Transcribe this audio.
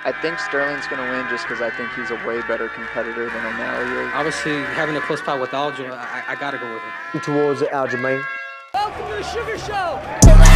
I think Sterling's going to win just because I think he's a way better competitor than O'Malley is. Obviously, having a close fight with Aldo, I got to go with him. Towards Aljamain. Welcome to the Sugar Show!